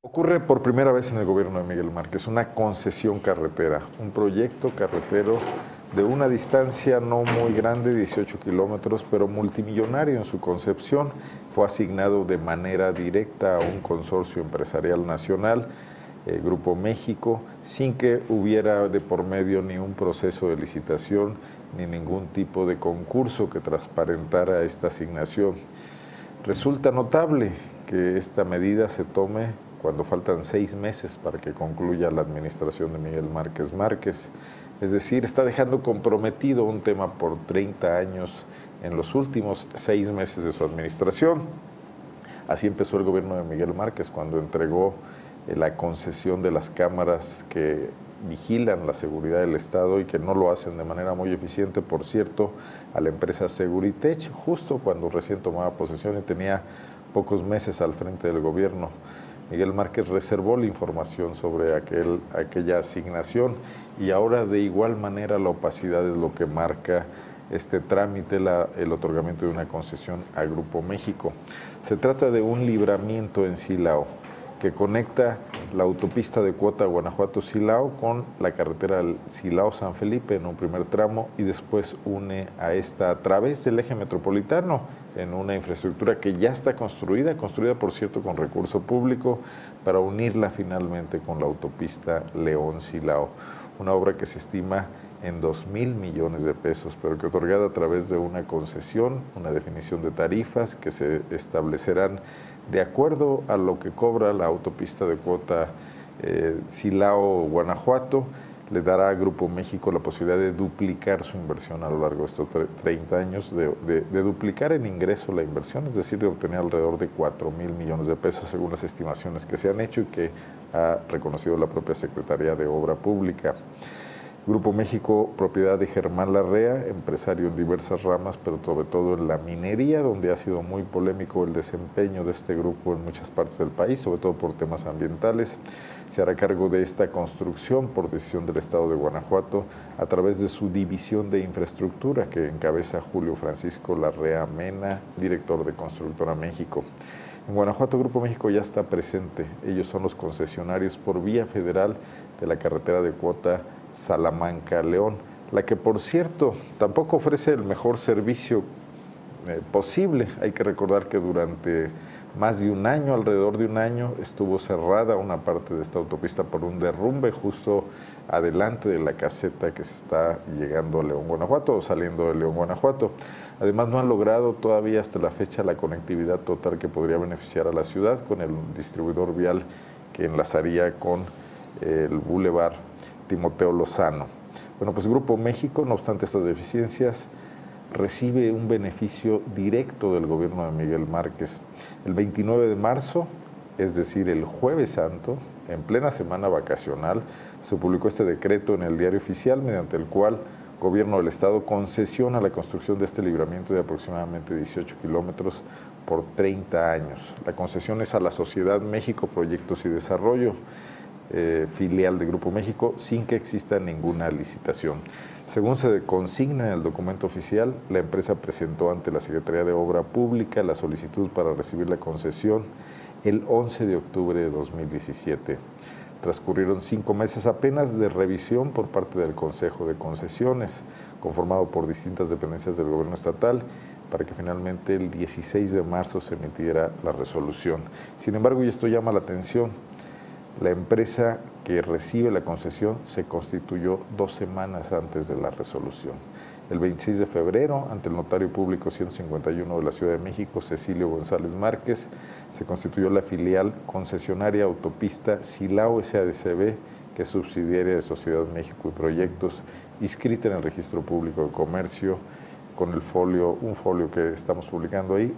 Ocurre por primera vez en el gobierno de Miguel Márquez una concesión carretera, un proyecto carretero de una distancia no muy grande, 18 kilómetros, pero multimillonario en su concepción. Fue asignado de manera directa a un consorcio empresarial nacional, Grupo México, sin que hubiera de por medio ni un proceso de licitación ni ningún tipo de concurso que transparentara esta asignación. Resulta notable que esta medida se tome cuando faltan 6 meses para que concluya la administración de Miguel Márquez Márquez. Es decir, está dejando comprometido un tema por 30 años en los últimos 6 meses de su administración. Así empezó el gobierno de Miguel Márquez cuando entregó la concesión de las cámaras que vigilan la seguridad del Estado y que no lo hacen de manera muy eficiente, por cierto, a la empresa Seguritech, justo cuando recién tomaba posesión y tenía pocos meses al frente del gobierno. Miguel Márquez reservó la información sobre aquella asignación y ahora de igual manera la opacidad es lo que marca este trámite, el otorgamiento de una concesión a Grupo México. Se trata de un libramiento en Silao que conecta la autopista de cuota Guanajuato-Silao con la carretera Silao-San Felipe en un primer tramo y después une a esta a través del eje metropolitano en una infraestructura que ya está construida por cierto con recurso público, para unirla finalmente con la autopista León-Silao, una obra que se estima en 2,000 millones de pesos, pero que otorgada a través de una concesión, una definición de tarifas que se establecerán de acuerdo a lo que cobra la autopista de cuota Silao-Guanajuato, le dará a Grupo México la posibilidad de duplicar su inversión a lo largo de estos 30 años, de duplicar en ingreso la inversión, es decir, de obtener alrededor de 4,000 millones de pesos, según las estimaciones que se han hecho y que ha reconocido la propia Secretaría de Obra Pública. Grupo México, propiedad de Germán Larrea, empresario en diversas ramas, pero sobre todo en la minería, donde ha sido muy polémico el desempeño de este grupo en muchas partes del país, sobre todo por temas ambientales. Se hará cargo de esta construcción por decisión del Estado de Guanajuato a través de su división de infraestructura que encabeza Julio Francisco Larrea Mena, director de Constructora México. En Guanajuato, Grupo México ya está presente. Ellos son los concesionarios por vía federal de la carretera de cuota Salamanca-León, la que por cierto tampoco ofrece el mejor servicio posible. Hay que recordar que durante más de un año, alrededor de un año, estuvo cerrada una parte de esta autopista por un derrumbe justo adelante de la caseta que se está llegando a León, Guanajuato, o saliendo de León, Guanajuato. Además, no han logrado todavía hasta la fecha la conectividad total que podría beneficiar a la ciudad con el distribuidor vial que enlazaría con el Boulevard Timoteo Lozano. Bueno, pues Grupo México, no obstante estas deficiencias, recibe un beneficio directo del gobierno de Miguel Márquez. El 29 de marzo, es decir, el Jueves Santo, en plena semana vacacional, se publicó este decreto en el Diario Oficial, mediante el cual el gobierno del Estado concesiona la construcción de este libramiento de aproximadamente 18 kilómetros por 30 años. La concesión es a la Sociedad México Proyectos y Desarrollo, filial de Grupo México, sin que exista ninguna licitación. Según se consigna en el documento oficial, la empresa presentó ante la Secretaría de Obra Pública la solicitud para recibir la concesión el 11 de octubre de 2017. Transcurrieron 5 meses apenas de revisión por parte del Consejo de Concesiones, conformado por distintas dependencias del gobierno estatal, para que finalmente el 16 de marzo se emitiera la resolución. Sin embargo, y esto llama la atención, la empresa que recibe la concesión se constituyó 2 semanas antes de la resolución. El 26 de febrero, ante el notario público 151 de la Ciudad de México, Cecilio González Márquez, se constituyó la filial concesionaria autopista Silao SADCB, que es subsidiaria de Sociedad México y Proyectos, inscrita en el Registro Público de Comercio, con el folio, un folio que estamos publicando ahí,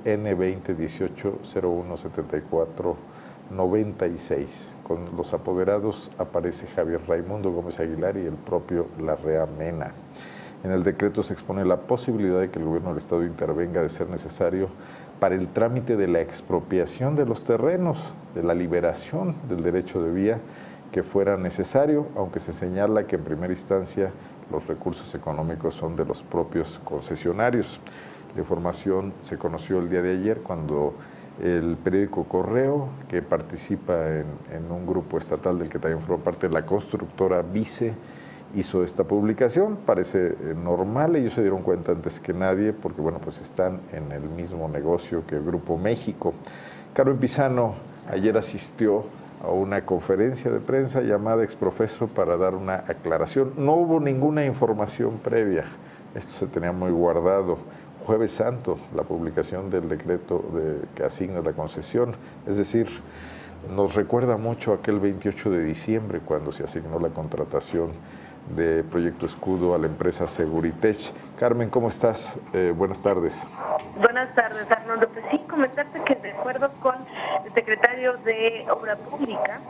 N2018-0174-96. Con los apoderados aparece Javier Raimundo Gómez Aguilar y el propio Larrea Mena. En el decreto se expone la posibilidad de que el gobierno del Estado intervenga, de ser necesario, para el trámite de la expropiación de los terrenos, de la liberación del derecho de vía que fuera necesario, aunque se señala que en primera instancia los recursos económicos son de los propios concesionarios. La información se conoció el día de ayer cuando el periódico Correo, que participa en un grupo estatal del que también forma parte, la constructora Vice, hizo esta publicación. Parece normal, ellos se dieron cuenta antes que nadie, porque bueno, pues están en el mismo negocio que el Grupo México. Carmen Pizano ayer asistió a una conferencia de prensa llamada Exprofeso para dar una aclaración. No hubo ninguna información previa, esto se tenía muy guardado. Jueves Santo, la publicación del decreto que asigna la concesión, es decir, nos recuerda mucho aquel 28 de diciembre cuando se asignó la contratación de Proyecto Escudo a la empresa Seguritech. Carmen, ¿cómo estás? Buenas tardes. Buenas tardes, Arnoldo. Pues sí, comentarte que de acuerdo con el secretario de Obra Pública,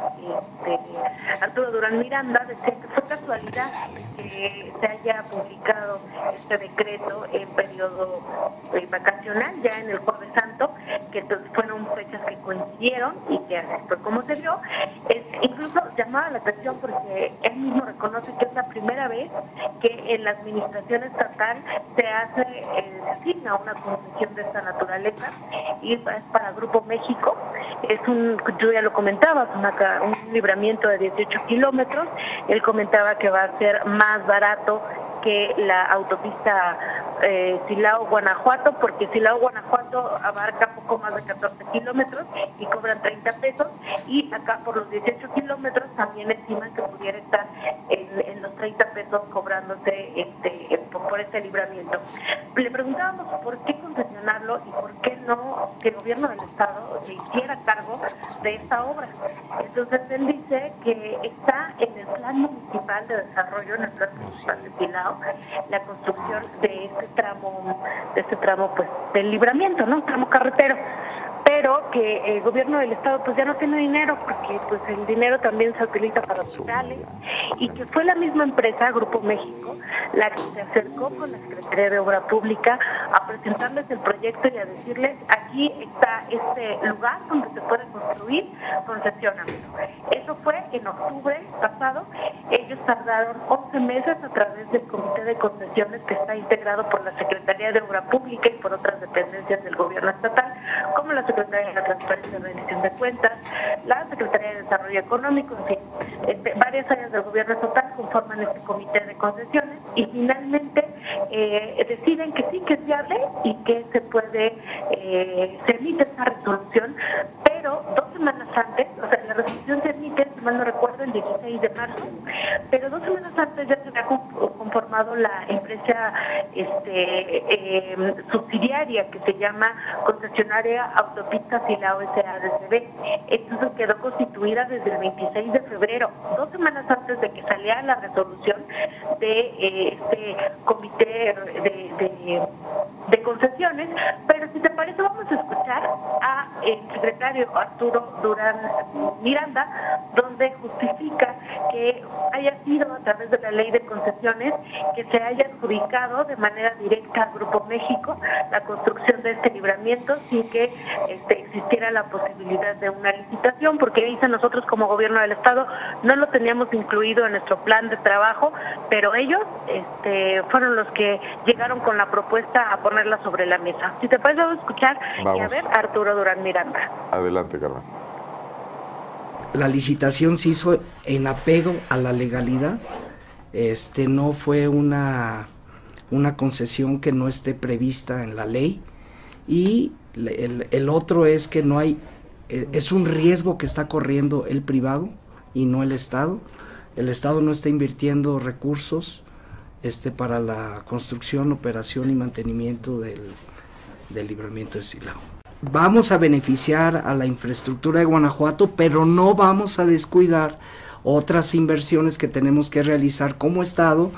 Arturo Durán Miranda, decía que fue casualidad que se haya publicado este decreto en periodo vacacional, ya en el Jueves Santo, que fueron fechas que coincidieron y que así fue como se dio. Incluso llamaba la atención porque él mismo reconoce que es la primera vez que en la administración estatal se asigna una concesión de esta naturaleza, y es para Grupo México. Yo ya lo comentaba, es un libramiento de 18 kilómetros. Él comentaba que va a ser más barato que la autopista Silao-Guanajuato, porque Silao-Guanajuato abarca poco más de 14 kilómetros y cobran 30 pesos, y acá por los 18 kilómetros también estiman que pudiera estar en los 30 pesos cobrándose por este libramiento. Le preguntábamos por qué concesionarlo y por qué no que el gobierno del estado se hiciera cargo de esta obra. Entonces él dice que está en el plan municipal de desarrollo, en el plan municipal de Silao, la construcción de este tramo pues del libramiento, ¿no? Un tramo carretero, pero que el gobierno del estado pues ya no tiene dinero, porque pues el dinero también se utiliza para hospitales, y que fue la misma empresa, Grupo México, la que se acercó con la Secretaría de Obra Pública a presentarles el proyecto y a decirles: aquí está este lugar donde se puede construir, concesionamento. Eso fue en octubre pasado. Ellos tardaron 11 meses a través del Comité de Concesiones, que está integrado por la Secretaría de Obra Pública y por otras dependencias del gobierno estatal, como la Secretaría de la Transparencia y Rendición de Cuentas, la Secretaría de Desarrollo Económico, en fin, varias áreas del gobierno estatal conforman este comité de concesiones, y finalmente deciden que sí, que es viable y que se emite esta resolución, pero 2 semanas antes, o sea, la resolución se emite, si mal no recuerdo, el 16 de marzo, pero 2 semanas antes ya se había conformado la empresa subsidiaria, que se llama Concesionaria Autopistas Silao S.A.D.C.B. Entonces quedó constituida desde el 26 de febrero, 2 semanas antes de que saliera la resolución de este comité de concesiones. Pero si te parece, vamos a escuchar al secretario Arturo Durán Miranda, donde justifica que haya sido a través de la ley de concesiones que se haya adjudicado de manera directa al Grupo México la construcción de este libramiento sin que existiera la posibilidad de una licitación, porque dice: nosotros como gobierno del estado no lo teníamos incluido en nuestro plan de trabajo, pero ellos fueron los que llegaron con la propuesta a ponerla sobre la mesa. Si te parece, vamos a escuchar y a ver Arturo Durán Miranda. Adelante, Carmen. La licitación se hizo en apego a la legalidad. No fue una concesión que no esté prevista en la ley, y el otro es que no hay, es un riesgo que está corriendo el privado y no el Estado. El Estado no está invirtiendo recursos para la construcción, operación y mantenimiento del libramiento de Silao. Vamos a beneficiar a la infraestructura de Guanajuato, pero no vamos a descuidar otras inversiones que tenemos que realizar como Estado.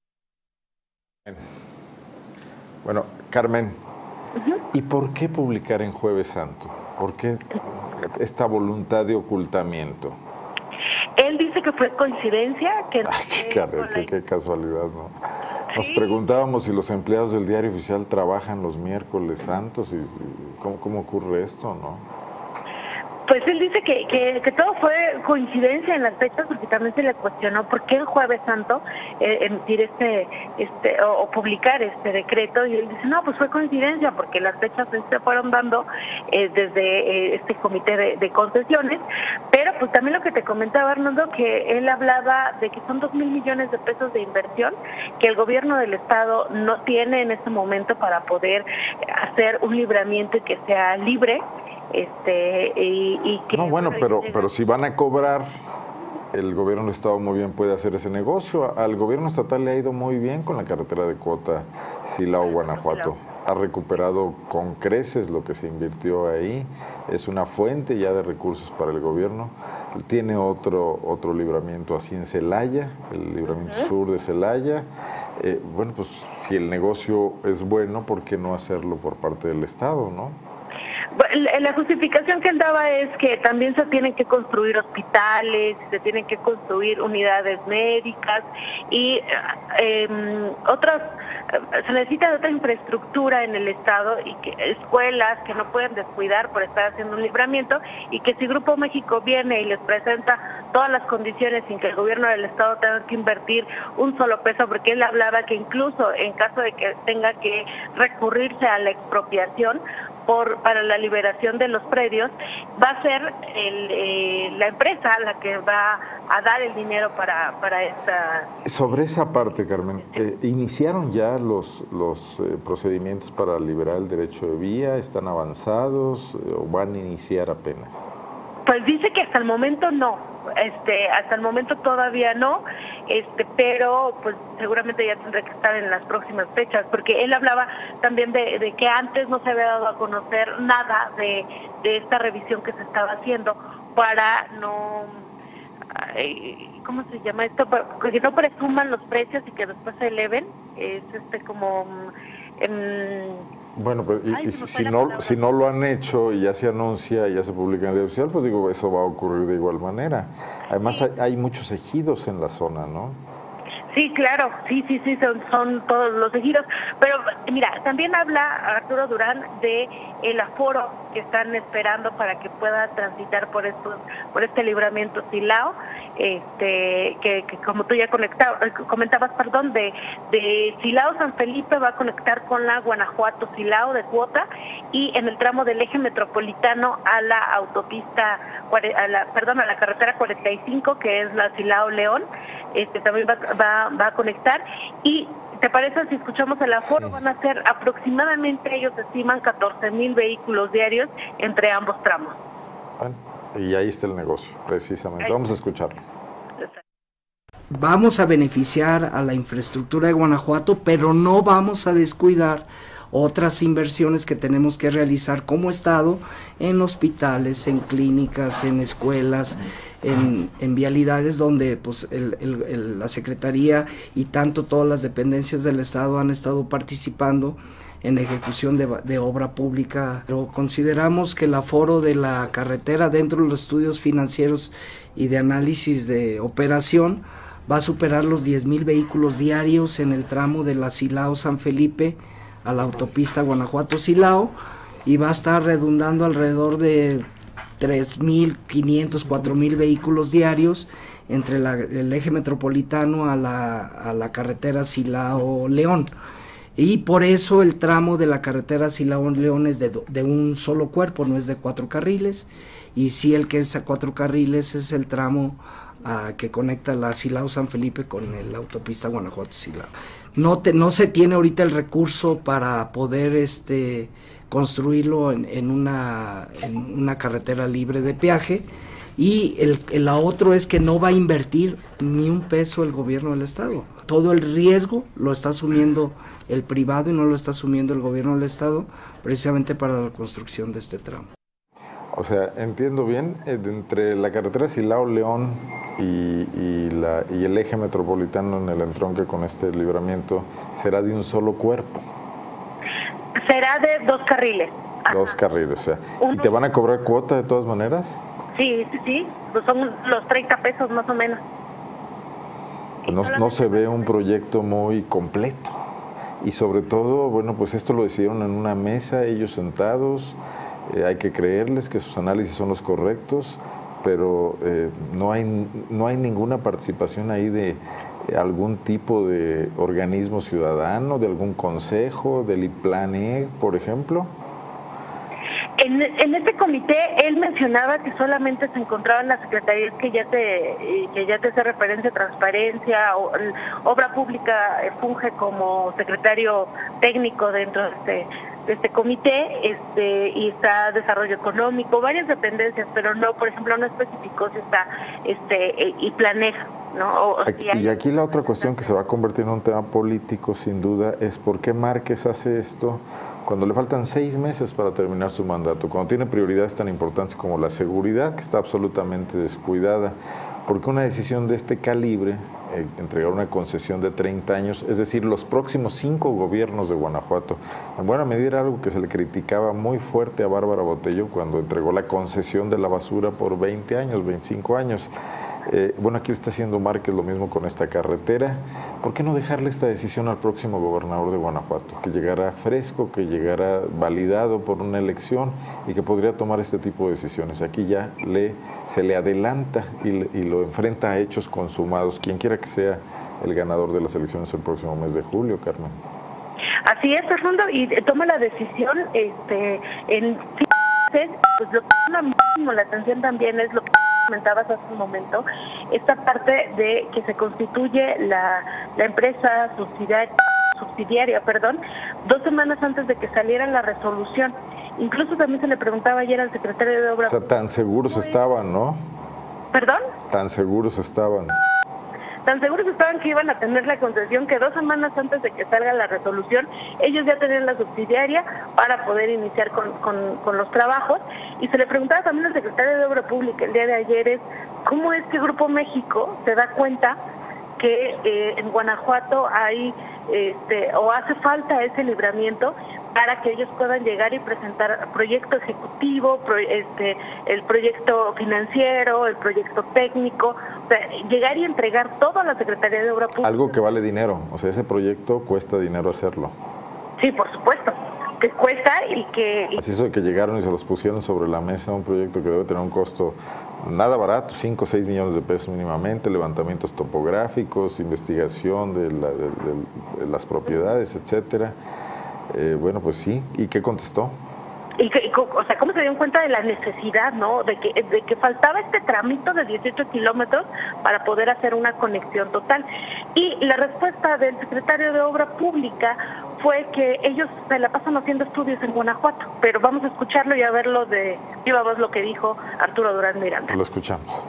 Bueno, Carmen, ¿y por qué publicar en Jueves Santo? ¿Por qué esta voluntad de ocultamiento? Él dice que fue coincidencia. Qué casualidad, ¿no? Nos preguntábamos si los empleados del Diario Oficial trabajan los miércoles santos y cómo ocurre esto, ¿no? Pues él dice que todo fue coincidencia en las fechas, porque también se le cuestionó por qué el Jueves Santo emitir o publicar este decreto, y él dice, no, pues fue coincidencia, porque las fechas se fueron dando desde este comité de concesiones, pero pues también lo que te comentaba, Arnoldo, que él hablaba de que son 2,000 millones de pesos de inversión que el gobierno del estado no tiene en este momento para poder hacer un libramiento y que sea libre. Y que no, bueno, pero si van a cobrar, el gobierno del estado muy bien puede hacer ese negocio. Al gobierno estatal le ha ido muy bien con la carretera de cuota Silao-Guanajuato. Ha recuperado con creces lo que se invirtió ahí. Es una fuente ya de recursos para el gobierno. Tiene otro libramiento así en Celaya, el libramiento sur de Celaya. Bueno, pues si el negocio es bueno, ¿por qué no hacerlo por parte del estado, no? La justificación que él daba es que también se tienen que construir hospitales, se tienen que construir unidades médicas y se necesita otra infraestructura en el estado, y que escuelas que no pueden descuidar por estar haciendo un libramiento, y que si Grupo México viene y les presenta todas las condiciones sin que el gobierno del estado tenga que invertir un solo peso, porque él hablaba que incluso en caso de que tenga que recurrirse a la expropiación para la liberación de los predios, va a ser la empresa la que va a dar el dinero para esta... Sobre esa parte, Carmen, ¿iniciaron ya los procedimientos para liberar el derecho de vía? ¿Están avanzados o van a iniciar apenas? Pues dice que hasta el momento no, hasta el momento todavía no, pero pues seguramente ya tendrá que estar en las próximas fechas, porque él hablaba también de que antes no se había dado a conocer nada de esta revisión que se estaba haciendo para no, ¿cómo se llama esto? Que no presuman los precios y que después se eleven, es como... Bueno, pero si no lo han hecho y ya se anuncia y ya se publica en el diario oficial, pues digo, eso va a ocurrir de igual manera. Además, sí, hay muchos ejidos en la zona, ¿no? Sí, claro, sí, son todos los ejidos. Pero mira, también habla Arturo Durán de el aforo que están esperando para que pueda transitar por este libramiento Silao, que como tú ya comentabas, de Silao San Felipe va a conectar con la Guanajuato Silao de cuota, y en el tramo del eje metropolitano a la autopista, a la carretera 45, que es la Silao León, también va a conectar. Y ¿te parece si escuchamos el aforo? Sí. Van a ser aproximadamente, ellos estiman 14,000 vehículos diarios entre ambos tramos. Bueno, y ahí está el negocio, precisamente. Vamos a escucharlo. Vamos a beneficiar a la infraestructura de Guanajuato, pero no vamos a descuidar otras inversiones que tenemos que realizar como Estado en hospitales, en clínicas, en escuelas, en vialidades donde pues la Secretaría y tanto todas las dependencias del Estado han estado participando en ejecución de obra pública. Pero consideramos que el aforo de la carretera dentro de los estudios financieros y de análisis de operación va a superar los 10,000 vehículos diarios en el tramo de la Silao San Felipe a la autopista Guanajuato-Silao, y va a estar redundando alrededor de 3,500, 4,000 vehículos diarios entre el eje metropolitano a la carretera Silao-León. Y por eso el tramo de la carretera Silao-León es de un solo cuerpo, no es de 4 carriles, y sí el que es a 4 carriles es el tramo que conecta la Silao San Felipe con la autopista Guanajuato-Silao. No se tiene ahorita el recurso para poder construirlo en una carretera libre de peaje, y la otro es que no va a invertir ni un peso el gobierno del estado. Todo el riesgo lo está asumiendo el privado y no lo está asumiendo el gobierno del estado, precisamente para la construcción de este tramo. O sea, entiendo bien, entre la carretera Silao-León y el eje metropolitano en el entronque con este libramiento, ¿será de un solo cuerpo? Será de 2 carriles. Ajá. 2 carriles, o sea. ¿Y te van a cobrar cuota de todas maneras? Sí, pues son los 30 pesos más o menos. No se ve un proyecto muy completo. Y sobre todo, bueno, pues esto lo decidieron en una mesa, ellos sentados. hay que creerles que sus análisis son los correctos, pero no hay ninguna participación ahí de algún tipo de organismo ciudadano, de algún consejo, del IPLANEG, por ejemplo. En este comité él mencionaba que solamente se encontraban las secretarías que ya te hace referencia, transparencia, obra pública, funge como secretario técnico dentro de este comité, y está desarrollo económico, varias dependencias, pero no, por ejemplo, no especificó si está IPLANEG, ¿no? Y aquí la otra cuestión que se va a convertir en un tema político, sin duda, es por qué Márquez hace esto cuando le faltan 6 meses para terminar su mandato, cuando tiene prioridades tan importantes como la seguridad, que está absolutamente descuidada. Porque una decisión de este calibre, entregar una concesión de 30 años, es decir, los próximos 5 gobiernos de Guanajuato, en buena medida era algo que se le criticaba muy fuerte a Bárbara Botello cuando entregó la concesión de la basura por 20 años, 25 años. Bueno, aquí está haciendo Márquez lo mismo con esta carretera. ¿Por qué no dejarle esta decisión al próximo gobernador de Guanajuato? Que llegara fresco, que llegara validado por una elección y que podría tomar este tipo de decisiones. Aquí ya se le adelanta y lo enfrenta a hechos consumados, quien quiera que sea el ganador de las elecciones el próximo mes de julio, Carmen. Así es, Fernando, y toma la decisión en 5 meses. Pues lo que llama muchísimo la atención también es lo que comentabas hace un momento, esta parte de que se constituye la empresa subsidiaria, 2 semanas antes de que saliera la resolución. Incluso también se le preguntaba ayer al secretario de Obras. O sea, tan seguros estaban, ¿no? ¿Perdón? Tan seguros estaban. Tan seguros estaban que iban a tener la concesión que 2 semanas antes de que salga la resolución, ellos ya tenían la subsidiaria para poder iniciar con los trabajos. Y se le preguntaba también al secretario de Obra Pública el día de ayer ¿cómo es que Grupo México se da cuenta que en Guanajuato hay o hace falta ese libramiento para que ellos puedan llegar y presentar proyecto ejecutivo, el proyecto financiero, el proyecto técnico, o sea, llegar y entregar todo a la Secretaría de Obra Pública? Algo que vale dinero, o sea, ese proyecto cuesta dinero hacerlo. Sí, por supuesto, que cuesta y que... Así es, que llegaron y se los pusieron sobre la mesa, un proyecto que debe tener un costo nada barato, 5 o 6 millones de pesos mínimamente, levantamientos topográficos, investigación de las propiedades, etcétera. Bueno, pues sí. ¿Y qué contestó? O sea, ¿cómo se dieron cuenta de la necesidad, no? De que faltaba este tramito de 18 kilómetros para poder hacer una conexión total. Y la respuesta del secretario de Obra Pública fue que ellos se la pasan haciendo estudios en Guanajuato, pero vamos a escucharlo y a verlo de viva voz lo que dijo Arturo Durán Miranda. Lo escuchamos.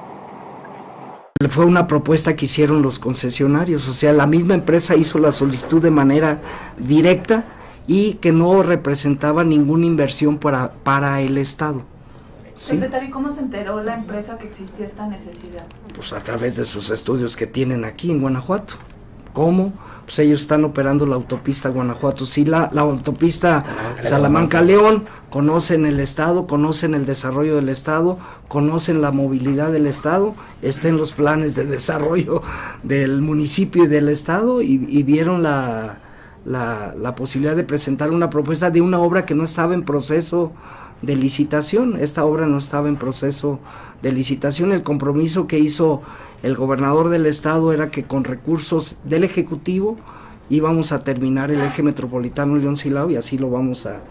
Fue una propuesta que hicieron los concesionarios, o sea, la misma empresa hizo la solicitud de manera directa y que no representaba ninguna inversión para el Estado. ¿Sí? Secretario, ¿cómo se enteró la empresa que existía esta necesidad? Pues a través de sus estudios que tienen aquí en Guanajuato. ¿Cómo? Pues ellos están operando la autopista Guanajuato. Sí, la autopista Salamanca-León, conocen el Estado, conocen el desarrollo del Estado, conocen la movilidad del Estado, está en los planes de desarrollo del municipio y del Estado y vieron la posibilidad de presentar una propuesta de una obra que no estaba en proceso de licitación. Esta obra no estaba en proceso de licitación. El compromiso que hizo el gobernador del Estado era que con recursos del Ejecutivo íbamos a terminar el eje metropolitano León-Silao y así lo vamos a...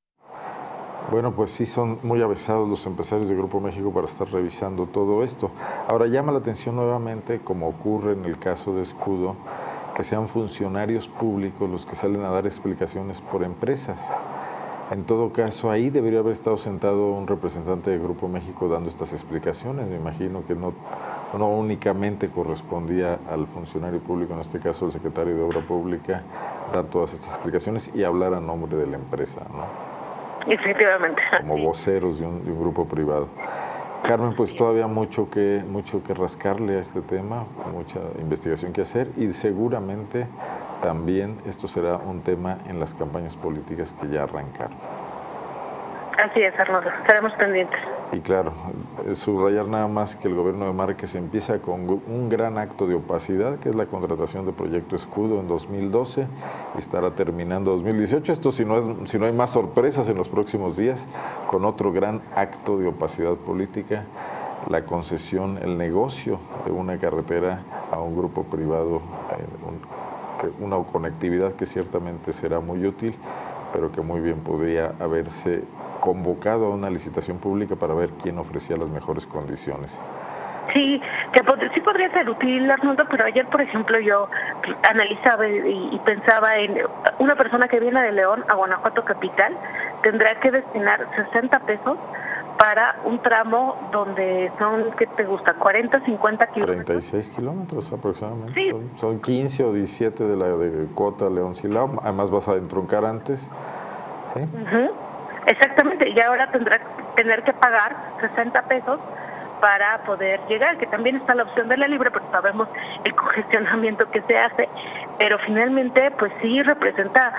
Bueno, pues sí son muy avesados los empresarios de Grupo México para estar revisando todo esto. Ahora llama la atención nuevamente, como ocurre en el caso de Escudo, que sean funcionarios públicos los que salen a dar explicaciones por empresas. En todo caso, ahí debería haber estado sentado un representante de Grupo México dando estas explicaciones. Me imagino que no únicamente correspondía al funcionario público, en este caso el secretario de Obra Pública, dar todas estas explicaciones y hablar a nombre de la empresa, ¿no? Efectivamente. Como voceros de un grupo privado. Carmen, pues todavía mucho que rascarle a este tema, mucha investigación que hacer y seguramente también esto será un tema en las campañas políticas que ya arrancaron. Así es, Arnoldo, estaremos pendientes. Y claro, subrayar nada más que el gobierno de Márquez empieza con un gran acto de opacidad, que es la contratación de Proyecto Escudo en 2012 y estará terminando 2018. Esto si no hay más sorpresas en los próximos días, con otro gran acto de opacidad política, la concesión, el negocio de una carretera a un grupo privado, una conectividad que ciertamente será muy útil, pero que muy bien podría haberse convocado a una licitación pública para ver quién ofrecía las mejores condiciones. Sí, sí podría ser útil, Arnoldo, pero ayer, por ejemplo, yo analizaba y pensaba en una persona que viene de León a Guanajuato capital, tendrá que destinar 60 pesos para un tramo donde son, ¿qué te gusta? 40, 50 kilómetros. 36 kilómetros aproximadamente. Sí. Son 15 o 17 de la de Cota León-Silao. Además vas a entroncar antes. ¿Sí? Exactamente. Y ahora tener que pagar 60 pesos para poder llegar, que también está la opción de la libre, porque sabemos el congestionamiento que se hace, pero finalmente pues sí representa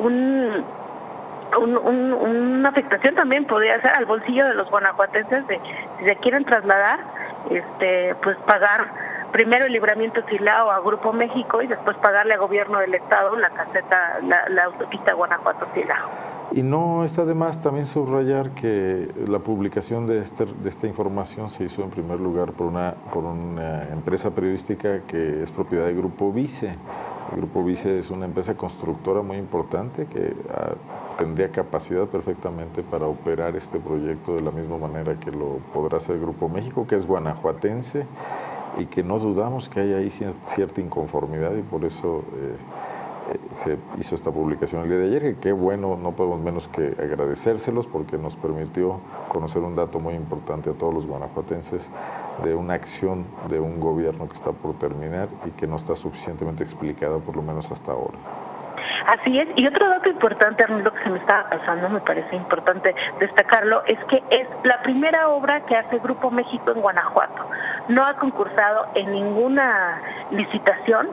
una afectación también podría ser al bolsillo de los guanajuatenses, de si se quieren trasladar, pues pagar primero el Libramiento Silao a Grupo México y después pagarle al gobierno del estado la caseta, la autopista Guanajuato-Silao. Y no está de más también subrayar que la publicación de esta información se hizo en primer lugar por una empresa periodística que es propiedad del Grupo Vice. El Grupo Vice es una empresa constructora muy importante que tendría capacidad perfectamente para operar este proyecto de la misma manera que lo podrá hacer Grupo México, que es guanajuatense, y que no dudamos que haya ahí cierta inconformidad, y por eso se hizo esta publicación el día de ayer, que qué bueno, no podemos menos que agradecérselos porque nos permitió conocer un dato muy importante a todos los guanajuatenses de una acción de un gobierno que está por terminar y que no está suficientemente explicada, por lo menos hasta ahora. Así es, y otro dato importante, Arnoldo, que se me estaba pasando, me parece importante destacarlo, es que es la primera obra que hace Grupo México en Guanajuato. No ha concursado en ninguna licitación,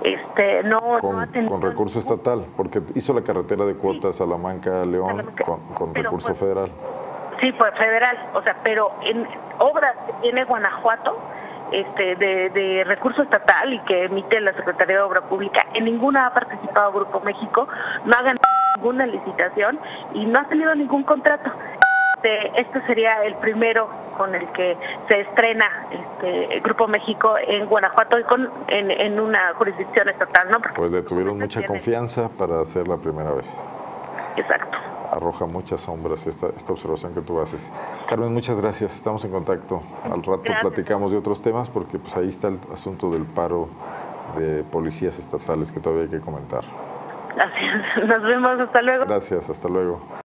con recurso estatal, porque hizo la carretera de Cuota Salamanca-León con recurso federal. Sí, pues federal, pero en obras que tiene Guanajuato, de recurso estatal y que emite la Secretaría de Obra Pública, en ninguna ha participado Grupo México, no ha ganado ninguna licitación y no ha tenido ningún contrato. Este sería el primero con el que se estrena Grupo México en Guanajuato y en una jurisdicción estatal, ¿no? Pues le tuvieron mucha confianza para hacer la primera vez. Exacto. Arroja muchas sombras esta observación que tú haces. Carmen, muchas gracias. Estamos en contacto. Al rato platicamos de otros temas porque pues ahí está el asunto del paro de policías estatales que todavía hay que comentar. Así es. Nos vemos. Hasta luego. Gracias. Hasta luego.